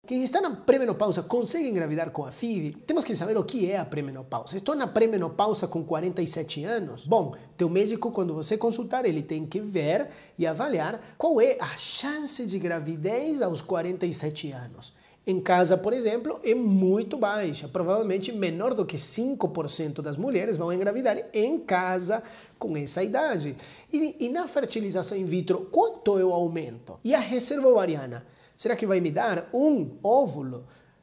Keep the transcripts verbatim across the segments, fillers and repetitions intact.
Quem está na pré-menopausa consegue engravidar com a F I V? Temos que saber o que é a pré-menopausa. Estou na pré-menopausa com quarenta e sete anos? Bom, teu médico, quando você consultar, ele tem que ver e avaliar qual é a chance de gravidez aos quarenta e sete anos. Em casa, por exemplo, é muito baixa, provavelmente menor do que cinco por cento das mulheres vão engravidar em casa com essa idade. E, e na fertilização in vitro, quanto é o aumento? E a reserva ovariana? Será que vai me dar um óvulo?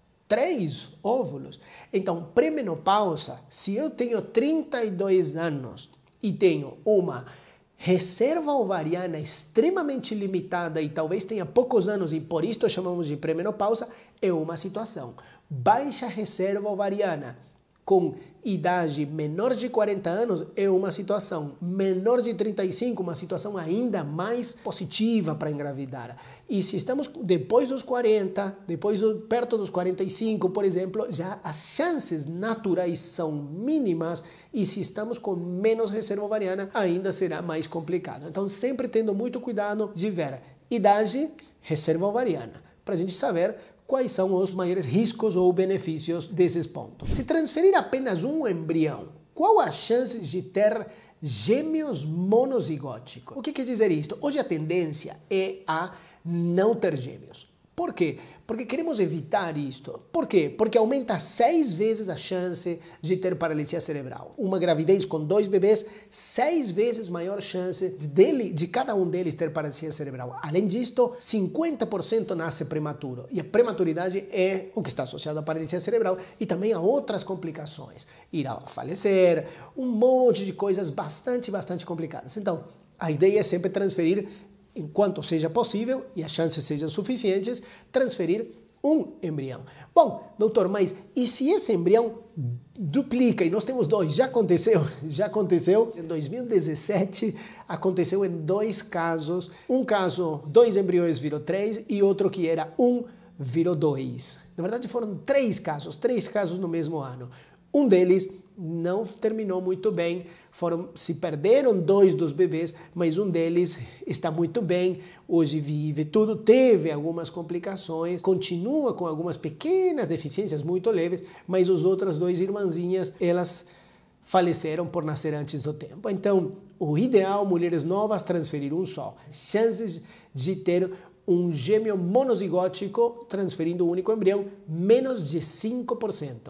Três óvulos? Então, pré-menopausa, se eu tenho trinta e dois anos e tenho uma reserva ovariana extremamente limitada e talvez tenha poucos anos e por isso chamamos de pré-menopausa, é uma situação. Baixa reserva ovariana com idade menor de quarenta anos é uma situação. Menor de trinta e cinco, uma situação ainda mais positiva para engravidar. E se estamos depois dos quarenta, depois perto dos quarenta e cinco, por exemplo, já as chances naturais são mínimas e se estamos com menos reserva ovariana, ainda será mais complicado. Então, sempre tendo muito cuidado de ver idade, reserva ovariana, para a gente saber quais são os maiores riscos ou benefícios desses pontos. Se transferir apenas um embrião, qual a chance de ter gêmeos monozigóticos? O que quer dizer isto? Hoje a tendência é a não ter gêmeos. Por quê? Porque queremos evitar isto. Por quê? Porque aumenta seis vezes a chance de ter paralisia cerebral. Uma gravidez com dois bebês, seis vezes maior chance dele, de cada um deles ter paralisia cerebral. Além disto, cinquenta por cento nasce prematuro. E a prematuridade é o que está associado à paralisia cerebral e também a outras complicações. Irá falecer, um monte de coisas bastante, bastante complicadas. Então, a ideia é sempre transferir, enquanto seja possível e as chances sejam suficientes, transferir um embrião. Bom, doutor, mas e se esse embrião duplica e nós temos dois? Já aconteceu? Já aconteceu. Em dois mil e dezessete aconteceu em dois casos. Um caso, dois embriões virou três e outro que era um virou dois. Na verdade foram três casos, três casos no mesmo ano. Um deles não terminou muito bem, foram, se perderam dois dos bebês, mas um deles está muito bem, hoje vive tudo, teve algumas complicações, continua com algumas pequenas deficiências muito leves, mas os outras duas irmãzinhas, elas faleceram por nascer antes do tempo. Então, o ideal, mulheres novas, transferir um só. Chances de ter um gêmeo monozigótico transferindo um único embrião, menos de cinco por cento.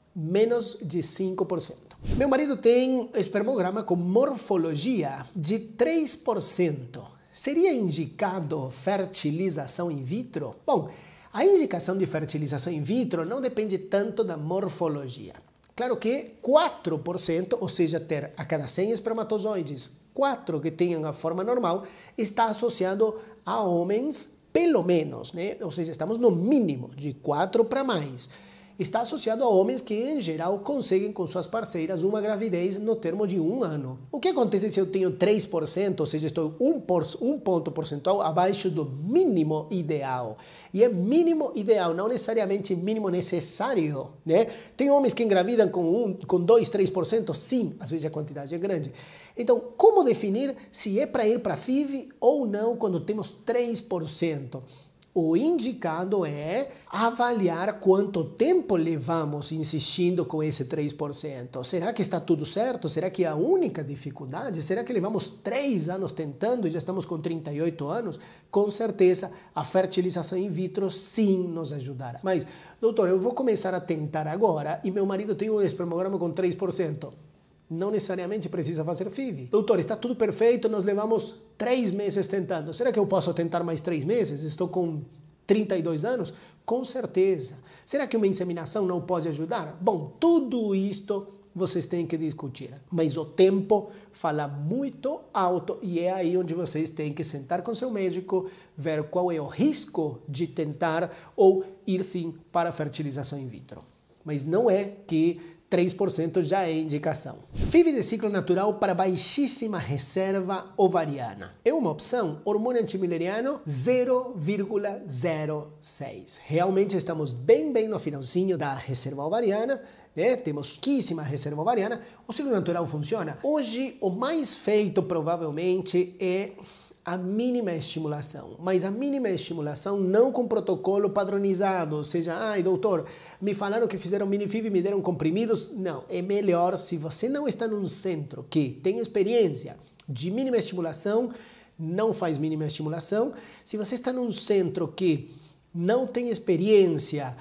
Menos de cinco por cento. Meu marido tem espermograma com morfologia de três por cento. Seria indicado fertilização in vitro? Bom, a indicação de fertilização in vitro não depende tanto da morfologia. Claro que quatro por cento, ou seja, ter a cada cem espermatozoides, quatro que tenham a forma normal, está associado a homens, pelo menos, né? Ou seja, estamos no mínimo de quatro para mais. Está associado a homens que, em geral, conseguem com suas parceiras uma gravidez no termo de um ano. O que acontece se eu tenho três por cento, ou seja, estou um, por, um ponto percentual abaixo do mínimo ideal? E é mínimo ideal, não necessariamente mínimo necessário, né? Tem homens que engravidam com, um, com dois, três por cento? Sim, às vezes a quantidade é grande. Então, como definir se é para ir para a F I V ou não quando temos três por cento? O indicado é avaliar quanto tempo levamos insistindo com esse três por cento. Será que está tudo certo? Será que é a única dificuldade? Será que levamos três anos tentando e já estamos com trinta e oito anos? Com certeza, a fertilização in vitro sim nos ajudará. Mas, doutor, eu vou começar a tentar agora e meu marido tem um espermograma com três por cento. Não necessariamente precisa fazer F I V. Doutor, está tudo perfeito, nós levamos três meses tentando. Será que eu posso tentar mais três meses? Estou com trinta e dois anos? Com certeza. Será que uma inseminação não pode ajudar? Bom, tudo isto vocês têm que discutir. Mas o tempo fala muito alto e é aí onde vocês têm que sentar com seu médico, ver qual é o risco de tentar ou ir sim para a fertilização in vitro. Mas não é que três por cento já é indicação. F I V de ciclo natural para baixíssima reserva ovariana. É uma opção, hormônio antimileriano zero vírgula zero seis. Realmente estamos bem, bem no finalzinho da reserva ovariana, né? Temos pouquíssima reserva ovariana. O ciclo natural funciona. Hoje, o mais feito provavelmente é a mínima estimulação, mas a mínima estimulação não com protocolo padronizado, ou seja, ai doutor, me falaram que fizeram minifib e me deram comprimidos. Não, é melhor se você não está num centro que tem experiência de mínima estimulação, não faz mínima estimulação. Se você está num centro que não tem experiência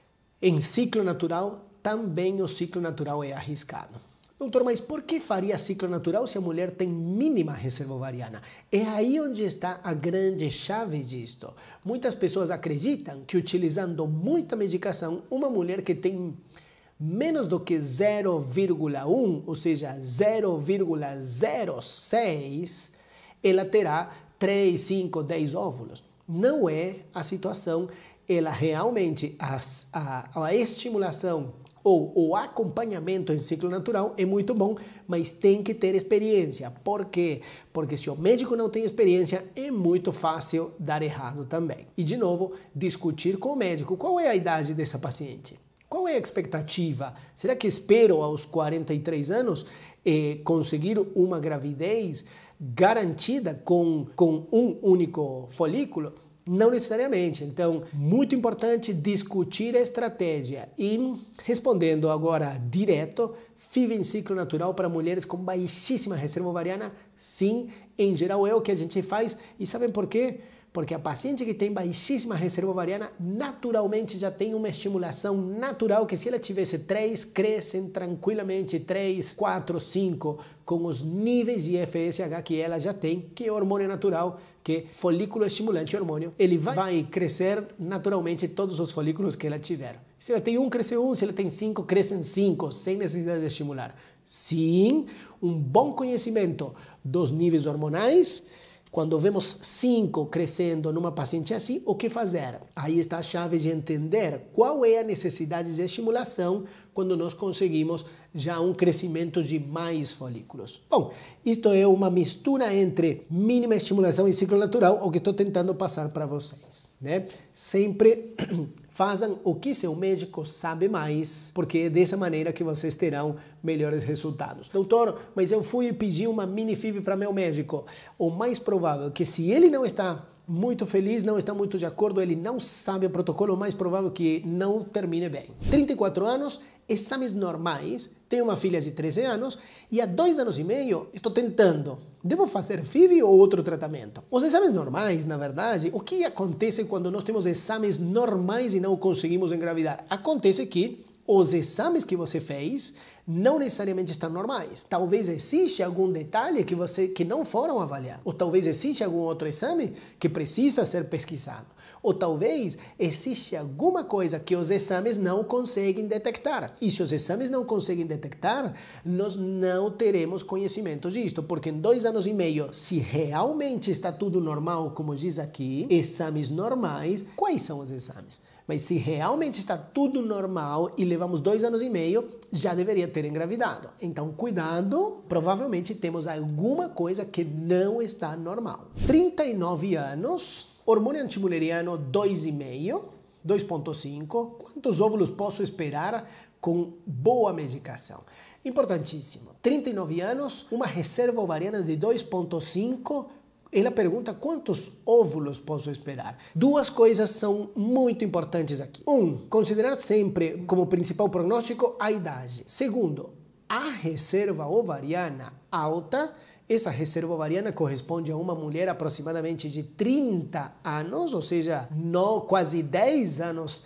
em ciclo natural, também o ciclo natural é arriscado. Doutor, mas por que faria ciclo natural se a mulher tem mínima reserva ovariana? É aí onde está a grande chave disto. Muitas pessoas acreditam que utilizando muita medicação, uma mulher que tem menos do que zero vírgula um, ou seja, zero vírgula zero seis, ela terá três, cinco, dez óvulos. Não é a situação, ela realmente, a, a, a estimulação ou o acompanhamento em ciclo natural é muito bom, mas tem que ter experiência. Por quê? Porque se o médico não tem experiência, é muito fácil dar errado também. E, de novo, discutir com o médico qual é a idade dessa paciente. Qual é a expectativa? Será que espero aos quarenta e três anos eh, conseguir uma gravidez garantida com, com um único folículo? Não necessariamente. Então, muito importante discutir a estratégia. E, respondendo agora direto, F I V em ciclo natural para mulheres com baixíssima reserva ovariana? Sim, em geral é o que a gente faz. E sabem por quê? Porque a paciente que tem baixíssima reserva ovariana naturalmente já tem uma estimulação natural que se ela tivesse três, crescem tranquilamente três, quatro, cinco com os níveis de F S H que ela já tem, que é hormônio natural, que é folículo estimulante hormônio. Ele vai crescer naturalmente todos os folículos que ela tiver. Se ela tem um, cresce um, se ela tem cinco, crescem cinco, sem necessidade de estimular. Sim, um bom conhecimento dos níveis hormonais. Quando vemos cinco crescendo numa paciente assim, o que fazer? Aí está a chave de entender qual é a necessidade de estimulação quando nós conseguimos já um crescimento de mais folículos. Bom, isto é uma mistura entre mínima estimulação e ciclo natural, o que estou tentando passar para vocês, né? Sempre façam o que seu médico sabe mais, porque é dessa maneira que vocês terão melhores resultados. Doutor, mas eu fui pedir uma mini-F I V para meu médico. O mais provável é que se ele não está muito feliz, não está muito de acordo, ele não sabe o protocolo, o mais provável é que não termine bem. trinta e quatro anos, exames normais, tenho uma filha de treze anos e há dois anos e meio estou tentando. Devo fazer F I V ou outro tratamento? Os exames normais, na verdade, o que acontece quando nós temos exames normais e não conseguimos engravidar? Acontece que os exames que você fez não necessariamente estão normais. Talvez exista algum detalhe que você que não foram avaliar. Ou talvez exista algum outro exame que precisa ser pesquisado. Ou talvez existe alguma coisa que os exames não conseguem detectar. E se os exames não conseguem detectar, nós não teremos conhecimento disto. Porque em dois anos e meio, se realmente está tudo normal, como diz aqui, exames normais, quais são os exames? Mas se realmente está tudo normal e levamos dois anos e meio, já deveria ter engravidado. Então, cuidado, provavelmente temos alguma coisa que não está normal. trinta e nove anos, hormônio antimuleriano dois vírgula cinco, dois ponto cinco. Quantos óvulos posso esperar com boa medicação? Importantíssimo. trinta e nove anos, uma reserva ovariana de dois ponto cinco. Ela pergunta quantos óvulos posso esperar. Duas coisas são muito importantes aqui. Um, considerar sempre como principal prognóstico a idade. Segundo, a reserva ovariana alta. Essa reserva ovariana corresponde a uma mulher aproximadamente de trinta anos, ou seja, no, quase dez anos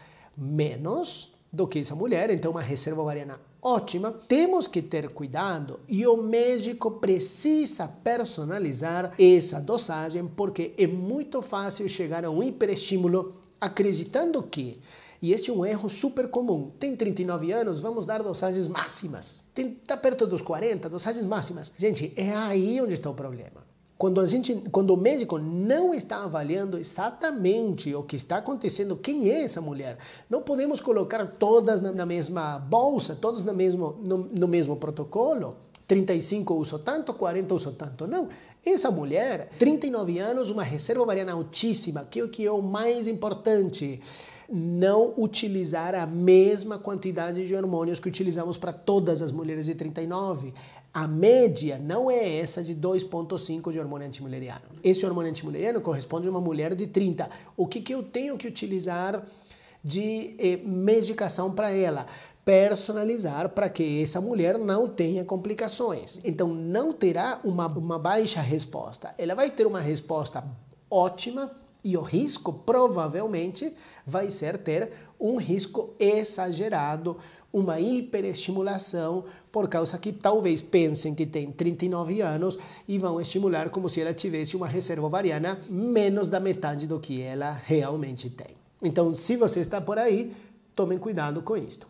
menos do que essa mulher. Então, uma reserva ovariana ótima. Temos que ter cuidado e o médico precisa personalizar essa dosagem, porque é muito fácil chegar a um hiperestímulo acreditando que, e este é um erro super comum, tem trinta e nove anos, vamos dar dosagens máximas. Está perto dos quarenta, dosagens máximas. Gente, é aí onde está o problema. Quando, a gente, quando o médico não está avaliando exatamente o que está acontecendo, quem é essa mulher, não podemos colocar todas na, na mesma bolsa, todos no mesmo, no, no mesmo protocolo. trinta e cinco uso tanto, quarenta uso tanto. Não. Essa mulher, trinta e nove anos, uma reserva ovariana altíssima, que é o que é o mais importante. Não utilizar a mesma quantidade de hormônios que utilizamos para todas as mulheres de trinta e nove. A média não é essa de dois vírgula cinco de hormônio antimuleriano. Esse hormônio antimuleriano corresponde a uma mulher de trinta. O que, que eu tenho que utilizar de eh, medicação para ela? Personalizar para que essa mulher não tenha complicações. Então não terá uma, uma baixa resposta. Ela vai ter uma resposta ótima e o risco provavelmente vai ser ter um risco exagerado, uma hiperestimulação, por causa que talvez pensem que tem trinta e nove anos e vão estimular como se ela tivesse uma reserva ovariana menos da metade do que ela realmente tem. Então, se você está por aí, tomem cuidado com isto.